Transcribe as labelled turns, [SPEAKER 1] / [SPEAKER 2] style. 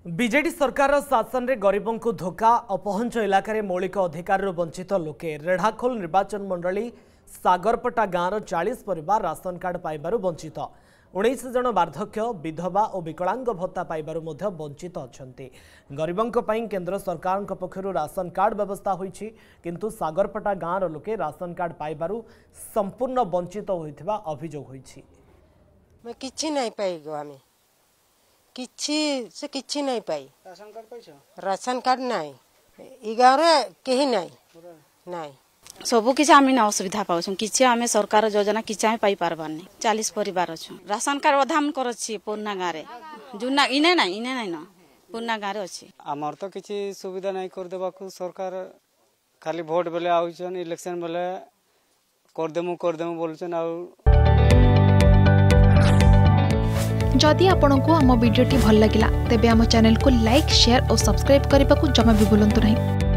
[SPEAKER 1] BJD सरकार शासन रे गरीबों को धोखा अपहंच इलाका रे मौलिक अधिकार वंचित लोके रेढ़ाखोल निर्वाचन मंडली सागरपटा गाँव 40 परिवार राशन कार्ड पाइबारु वंचित 19 जन वार्धक्य विधवा और विकलांग भत्ता पाइबारु मध्य वंचित अछंती। गरीबों पई केंद्र सरकार पक्षरु राशन कार्ड व्यवस्था होईछि किंतु सागरपटा गाँव लोके राशन कार्ड पाइबारु संपूर्ण वंचित होइथिबा अभियोग होईछि।
[SPEAKER 2] मैं किछि नहीं पाई गो हमें किछि नहीं पाई।
[SPEAKER 3] राशन कार्ड पैसा
[SPEAKER 2] राशन कार्ड नहीं ई गाँव रे केही नहीं
[SPEAKER 4] सबु किसी आम असुविधा पाऊँ किसी आम सरकार योजना किसी आम पाई पारबानी 40 परिवार अच्छे राशन कार्ड अधाम कर पुरना गाँव में जुना इने ना न पुरना गाँव में अच्छी
[SPEAKER 3] आमर तो किसी सुविधा नहीं कर देबा को सरकार खाली भोट बेले आउछन इलेक्शन बेले करदेमु बोलछन।
[SPEAKER 5] जदि आपंक आम भिडी भल लगा तेब आम चैनल को लाइक शेयर और सब्सक्राइब करने को जमा भी भूलु नहीं।